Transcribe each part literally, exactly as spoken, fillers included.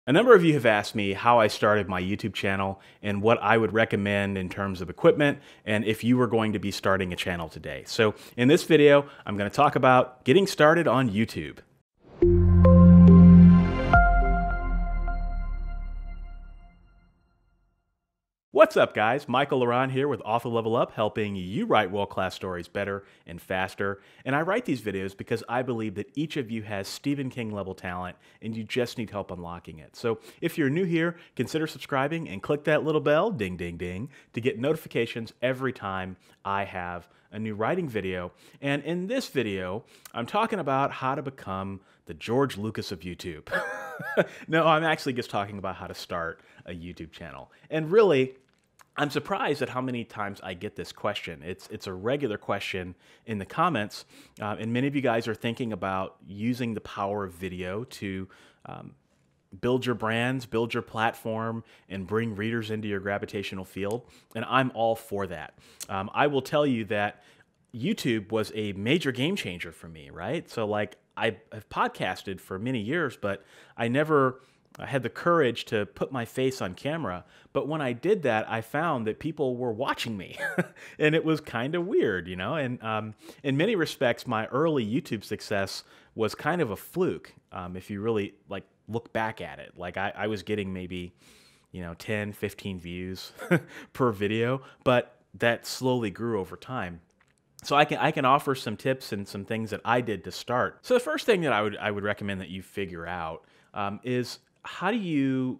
A number of you have asked me how I started my YouTube channel and what I would recommend in terms of equipment and if you were going to be starting a channel today. So in this video, I'm going to talk about getting started on YouTube. What's up, guys? Michael Laron here with Author Level Up, helping you write world-class stories better and faster. And I write these videos because I believe that each of you has Stephen King level talent and you just need help unlocking it. So if you're new here, consider subscribing and click that little bell, ding, ding, ding, to get notifications every time I have a new writing video. And in this video, I'm talking about how to become the George Lucas of YouTube. No, I'm actually just talking about how to start a YouTube channel. And really, I'm surprised at how many times I get this question. It's it's a regular question in the comments, uh, and many of you guys are thinking about using the power of video to um, build your brands, build your platform, and bring readers into your gravitational field, and I'm all for that. Um, I will tell you that YouTube was a major game changer for me, right? So like I have podcasted for many years, but I never I had the courage to put my face on camera. But when I did that, I found that people were watching me and it was kind of weird, you know, and um, in many respects, my early YouTube success was kind of a fluke. Um, if you really like look back at it, like I, I was getting maybe, you know, ten, fifteen views per video, but that slowly grew over time. So I can I can offer some tips and some things that I did to start. So the first thing that I would I would recommend that you figure out um, is how do you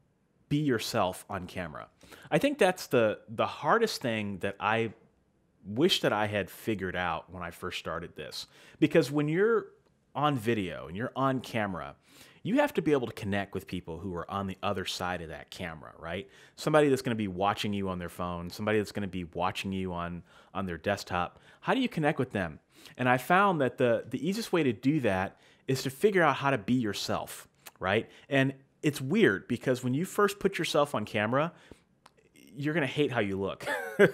be yourself on camera? I think that's the the hardest thing that I wish that I had figured out when I first started this. Because when you're on video and you're on camera, you have to be able to connect with people who are on the other side of that camera, right? Somebody that's going to be watching you on their phone, somebody that's going to be watching you on, on their desktop. How do you connect with them? And I found that the, the easiest way to do that is to figure out how to be yourself, right? And it's weird because when you first put yourself on camera, you're going to hate how you look.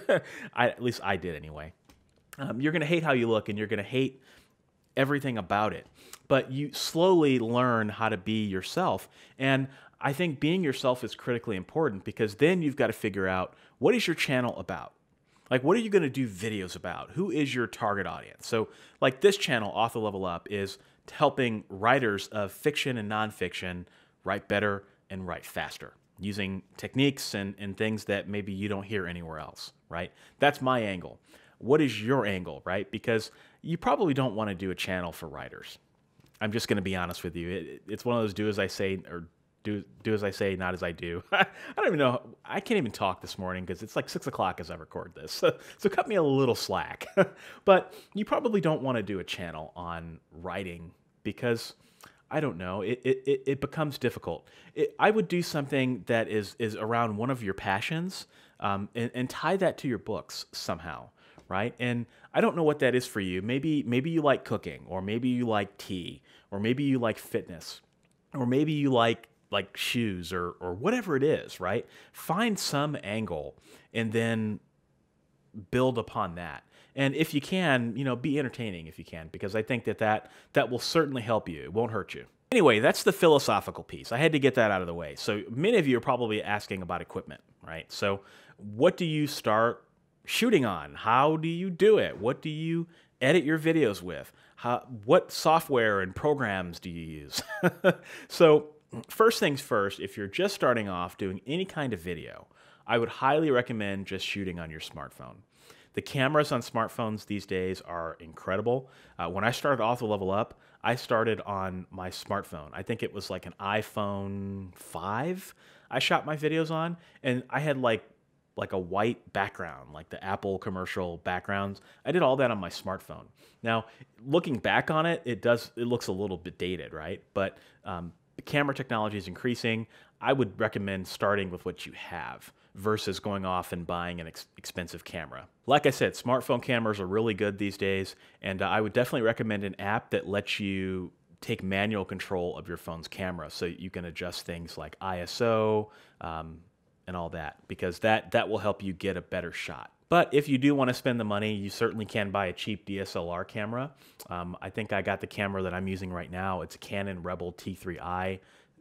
I, at least I did anyway. Um, you're going to hate how you look and you're going to hate everything about it. But you slowly learn how to be yourself. And I think being yourself is critically important because then you've got to figure out, what is your channel about? Like, what are you going to do videos about? Who is your target audience? So like this channel, Author Level Up, is helping writers of fiction and nonfiction write better and write faster using techniques and, and things that maybe you don't hear anywhere else, right? That's my angle. What is your angle, right? Because you probably don't want to do a channel for writers. I'm just going to be honest with you. It, it's one of those do as I say or do do as I say, not as I do. I don't even know. I can't even talk this morning because it's like six o'clock as I record this. So, so cut me a little slack. But you probably don't want to do a channel on writing because I don't know. It it it becomes difficult. It, I would do something that is is around one of your passions, um, and, and tie that to your books somehow. Right? And I don't know what that is for you. Maybe maybe you like cooking, or maybe you like tea, or maybe you like fitness, or maybe you like like shoes or or whatever it is, right? Find some angle and then build upon that. And if you can, you know, be entertaining if you can, because I think that that, that will certainly help you. It won't hurt you. Anyway, that's the philosophical piece. I had to get that out of the way. So many of you are probably asking about equipment, right? So what do you start shooting on? How do you do it? What do you edit your videos with? How, what software and programs do you use? So first things first, if you're just starting off doing any kind of video, I would highly recommend just shooting on your smartphone. The cameras on smartphones these days are incredible. Uh, when I started Author Level Up, I started on my smartphone. I think it was like an iPhone five I shot my videos on, and I had like like a white background, like the Apple commercial backgrounds. I did all that on my smartphone. Now, looking back on it, it does it looks a little bit dated, right? But um, the camera technology is increasing. I would recommend starting with what you have versus going off and buying an ex expensive camera. Like I said, smartphone cameras are really good these days, and uh, I would definitely recommend an app that lets you take manual control of your phone's camera so you can adjust things like I S O um, and all that, because that, that will help you get a better shot. But if you do want to spend the money, you certainly can buy a cheap D S L R camera. Um, I think I got the camera that I'm using right now. It's a Canon Rebel T three i.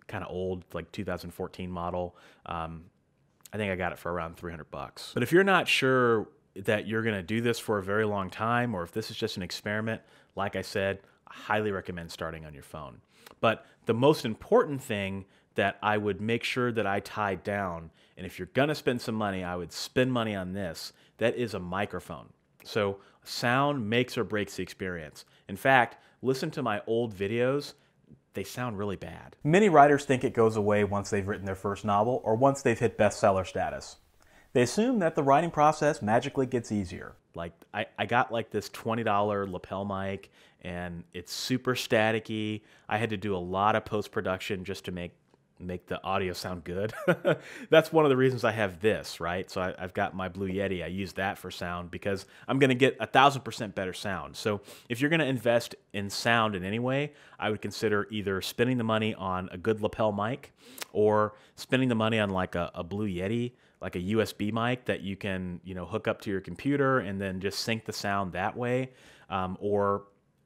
kind of old, like two thousand fourteen model. Um, I think I got it for around three hundred bucks. But if you're not sure that you're going to do this for a very long time, or if this is just an experiment, like I said, I highly recommend starting on your phone. But the most important thing that I would make sure that I tied down, and if you're going to spend some money, I would spend money on this, that is a microphone. So sound makes or breaks the experience. In fact, listen to my old videos. They sound really bad. Many writers think it goes away once they've written their first novel or once they've hit bestseller status. They assume that the writing process magically gets easier. Like, I, I got like this twenty dollar lapel mic, and it's super staticky. I had to do a lot of post-production just to make make the audio sound good. That's one of the reasons I have this, right? So I, I've got my Blue Yeti. I use that for sound because I'm going to get a thousand percent better sound. So if you're going to invest in sound in any way, I would consider either spending the money on a good lapel mic or spending the money on like a, a Blue Yeti, like a U S B mic that you can, you know, hook up to your computer and then just sync the sound that way, um, or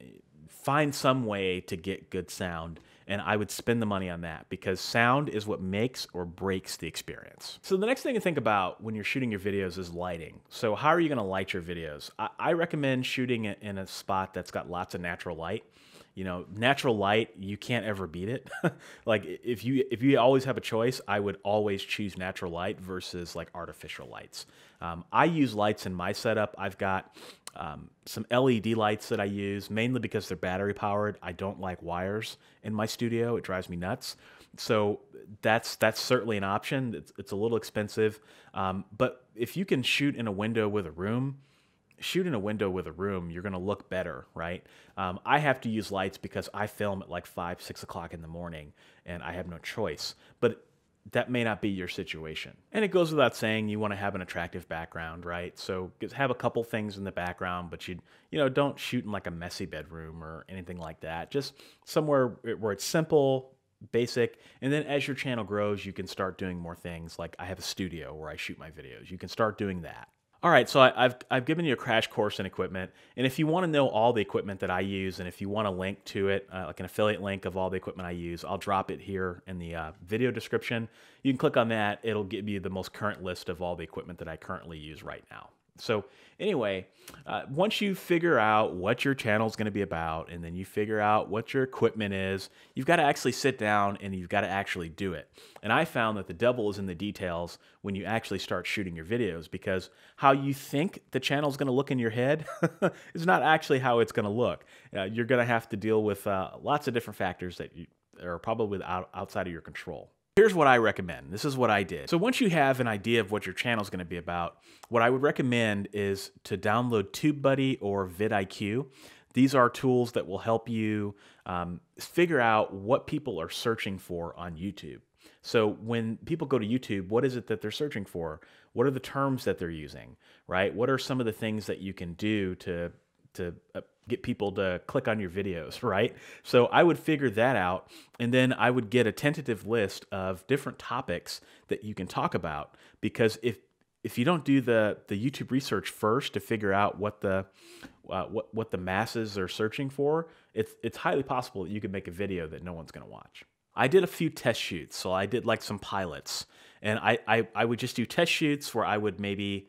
find some way to get good sound. And I would spend the money on that because sound is what makes or breaks the experience. So the next thing to think about when you're shooting your videos is lighting. So how are you going to light your videos? I, I recommend shooting it in a spot that's got lots of natural light. You know, natural light, you can't ever beat it. Like if you if you always have a choice, I would always choose natural light versus like artificial lights. Um, I use lights in my setup. I've got um, some L E D lights that I use, mainly because they're battery powered. I don't like wires in my studio. It drives me nuts. So that's that's certainly an option. It's, it's a little expensive. Um, but if you can shoot in a window with a room, shoot in a window with a room, you're going to look better, right? Um, I have to use lights because I film at like five, six o'clock in the morning, and I have no choice. But that may not be your situation. And it goes without saying you want to have an attractive background, right? So just have a couple things in the background, but you you know don't shoot in like a messy bedroom or anything like that. Just somewhere where it's simple, basic, and then as your channel grows, you can start doing more things. Like I have a studio where I shoot my videos. You can start doing that. All right, so I, I've, I've given you a crash course in equipment, and if you want to know all the equipment that I use, and if you want a link to it, uh, like an affiliate link of all the equipment I use, I'll drop it here in the uh, video description. You can click on that. It'll give you the most current list of all the equipment that I currently use right now. So anyway, uh, once you figure out what your channel is going to be about, and then you figure out what your equipment is, you've got to actually sit down and you've got to actually do it. And I found that the devil is in the details when you actually start shooting your videos, because how you think the channel is going to look in your head is not actually how it's going to look. Uh, you're going to have to deal with uh, lots of different factors that you, are probably out, outside of your control. Here's what I recommend. This is what I did. So once you have an idea of what your channel is going to be about, what I would recommend is to download TubeBuddy or vidIQ. These are tools that will help you um, figure out what people are searching for on YouTube. So when people go to YouTube, what is it that they're searching for? What are the terms that they're using, right? What are some of the things that you can do to to uh, get people to click on your videos, right? So I would figure that out, and then I would get a tentative list of different topics that you can talk about, because if if you don't do the the YouTube research first to figure out what the uh, what what the masses are searching for, it's it's highly possible that you could make a video that no one's going to watch. I did a few test shoots, so I did like some pilots, and I I, I would just do test shoots where I would maybe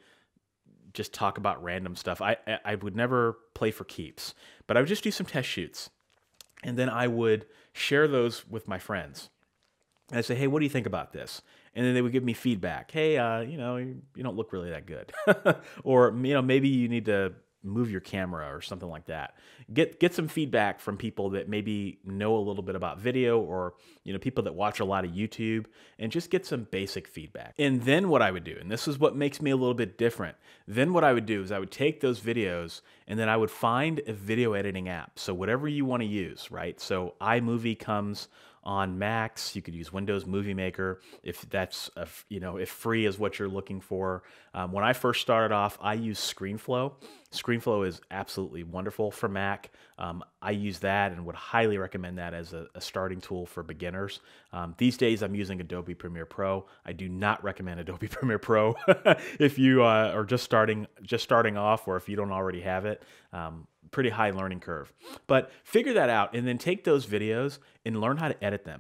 just talk about random stuff. I, I would never play for keeps, but I would just do some test shoots. And then I would share those with my friends. And I'd say, hey, what do you think about this? And then they would give me feedback. Hey, uh, you know, you, you don't look really that good. Or, you know, maybe you need to move your camera or something like that. Get get some feedback from people that maybe know a little bit about video, or you know, people that watch a lot of YouTube, and just get some basic feedback. And then what I would do, and this is what makes me a little bit different, then what I would do is I would take those videos and then I would find a video editing app. So whatever you want to use, right? So iMovie comes on Macs. You could use Windows Movie Maker if that's a, you know, if free is what you're looking for. Um, when I first started off, I used ScreenFlow. ScreenFlow is absolutely wonderful for Mac. Um, I use that and would highly recommend that as a, a starting tool for beginners. Um, these days, I'm using Adobe Premiere Pro. I do not recommend Adobe Premiere Pro if you uh, are just starting just starting off, or if you don't already have it. Um, pretty high learning curve. But figure that out and then take those videos and learn how to edit them.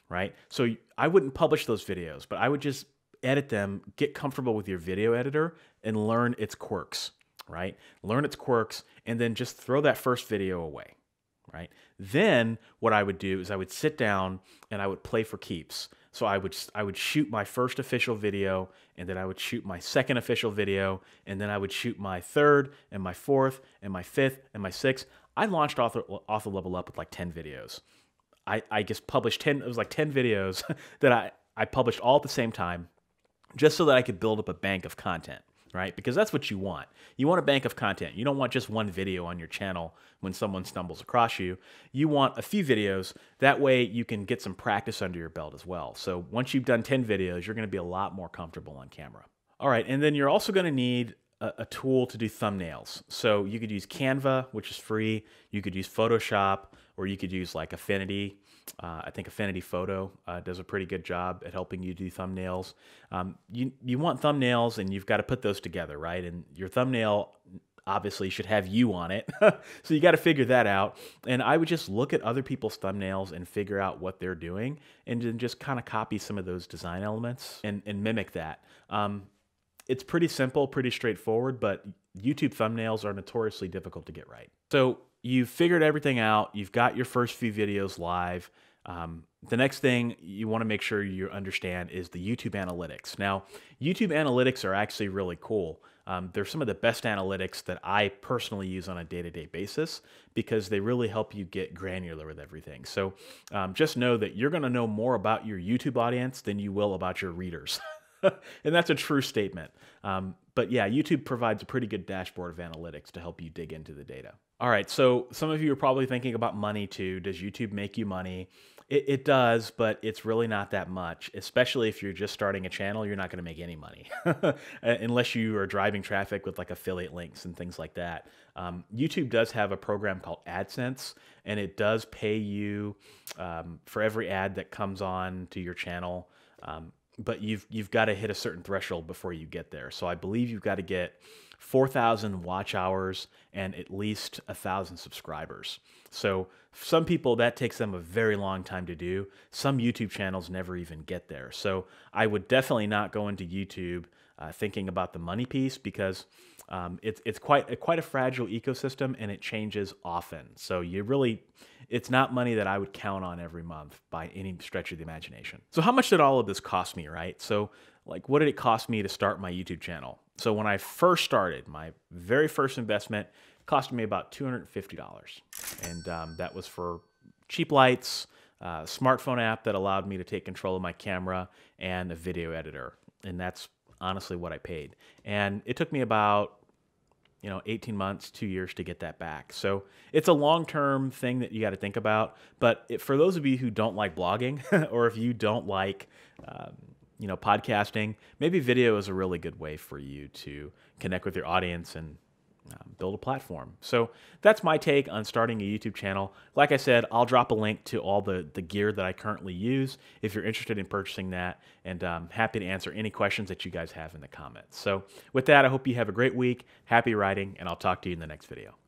right? So I wouldn't publish those videos, but I would just edit them, get comfortable with your video editor, and learn its quirks, right? Learn its quirks, and then just throw that first video away, right? Then what I would do is I would sit down and I would play for keeps. So I would I would shoot my first official video, and then I would shoot my second official video, and then I would shoot my third and my fourth and my fifth and my sixth. I launched Author, Author Level Up with like ten videos. I, I just published ten, it was like ten videos that I, I published all at the same time, just so that I could build up a bank of content, right? Because that's what you want. You want a bank of content. You don't want just one video on your channel when someone stumbles across you. You want a few videos. That way you can get some practice under your belt as well. So once you've done ten videos, you're going to be a lot more comfortable on camera. All right, and then you're also going to need a, a tool to do thumbnails. So you could use Canva, which is free. You could use Photoshop, or you could use like Affinity. Uh, I think Affinity Photo uh, does a pretty good job at helping you do thumbnails. Um, you, you want thumbnails, and you've got to put those together, right? And your thumbnail obviously should have you on it. So you got to figure that out. And I would just look at other people's thumbnails and figure out what they're doing, and then just kind of copy some of those design elements and, and mimic that. Um, it's pretty simple, pretty straightforward, but YouTube thumbnails are notoriously difficult to get right. So you've figured everything out. You've got your first few videos live. Um, the next thing you want to make sure you understand is the YouTube analytics. Now, YouTube analytics are actually really cool. Um, they're some of the best analytics that I personally use on a day-to-day basis, because they really help you get granular with everything. So um, just know that you're going to know more about your YouTube audience than you will about your readers. And that's a true statement. Um, but yeah, YouTube provides a pretty good dashboard of analytics to help you dig into the data. All right, so some of you are probably thinking about money too. Does YouTube make you money? It, it does, but it's really not that much, especially if you're just starting a channel. You're not going to make any money unless you are driving traffic with like affiliate links and things like that. Um, YouTube does have a program called AdSense, and it does pay you um, for every ad that comes on to your channel. Um, but you've you've got to hit a certain threshold before you get there. So I believe you've got to get four thousand watch hours and at least one thousand subscribers. So some people, that takes them a very long time to do. Some YouTube channels never even get there. So I would definitely not go into YouTube uh, thinking about the money piece, because um, it's it's quite a, quite a fragile ecosystem, and it changes often. So you really, it's not money that I would count on every month by any stretch of the imagination. So how much did all of this cost me, right? So like, what did it cost me to start my YouTube channel? So when I first started, my very first investment cost me about two hundred fifty dollars. And um, that was for cheap lights, a smartphone app that allowed me to take control of my camera, and a video editor. And that's honestly what I paid. And it took me about, you know, eighteen months, two years to get that back. So it's a long-term thing that you got to think about. But it, for those of you who don't like blogging, or if you don't like, um, you know, podcasting, maybe video is a really good way for you to connect with your audience and um, build a platform. So that's my take on starting a YouTube channel. Like I said, I'll drop a link to all the, the gear that I currently use if you're interested in purchasing that, and I'm happy to answer any questions that you guys have in the comments. So with that, I hope you have a great week, happy writing, and I'll talk to you in the next video.